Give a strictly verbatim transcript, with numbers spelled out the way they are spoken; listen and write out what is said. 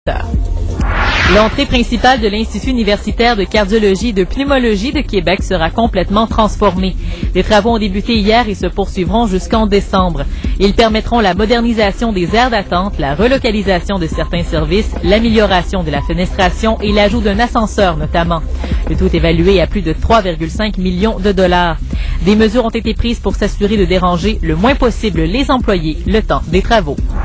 L'entrée principale de l'Institut universitaire de cardiologie et de pneumologie de Québec sera complètement transformée. Les travaux ont débuté hier et se poursuivront jusqu'en décembre. Ils permettront la modernisation des aires d'attente, la relocalisation de certains services, l'amélioration de la fenestration et l'ajout d'un ascenseur notamment. Le tout est évalué à plus de trois virgule cinq millions de dollars. Des mesures ont été prises pour s'assurer de déranger le moins possible les employés le temps des travaux.